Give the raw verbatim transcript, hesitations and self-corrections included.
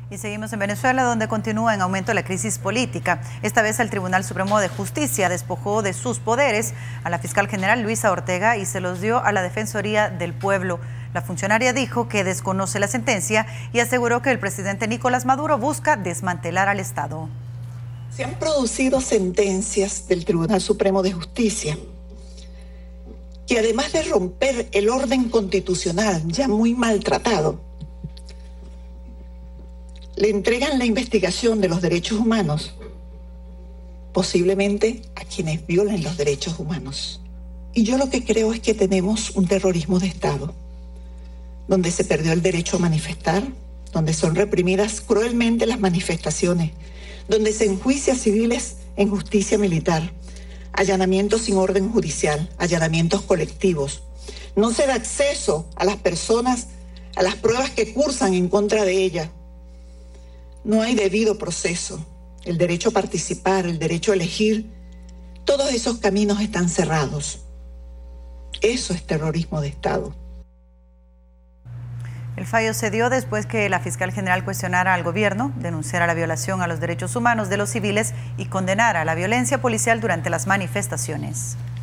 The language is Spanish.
Y seguimos en Venezuela, donde continúa en aumento la crisis política. Esta vez el Tribunal Supremo de Justicia despojó de sus poderes a la fiscal general Luisa Ortega y se los dio a la Defensoría del Pueblo. La funcionaria dijo que desconoce la sentencia y aseguró que el presidente Nicolás Maduro busca desmantelar al Estado. Se han producido sentencias del Tribunal Supremo de Justicia que, además de romper el orden constitucional ya muy maltratado, le entregan la investigación de los derechos humanos, posiblemente a quienes violen los derechos humanos. Y yo lo que creo es que tenemos un terrorismo de Estado, donde se perdió el derecho a manifestar, donde son reprimidas cruelmente las manifestaciones, donde se enjuicia a civiles en justicia militar, allanamientos sin orden judicial, allanamientos colectivos. No se da acceso a las personas a las pruebas que cursan en contra de ellas. No hay debido proceso. El derecho a participar, el derecho a elegir, todos esos caminos están cerrados. Eso es terrorismo de Estado. El fallo se dio después que la fiscal general cuestionara al gobierno, denunciara la violación a los derechos humanos de los civiles y condenara la violencia policial durante las manifestaciones.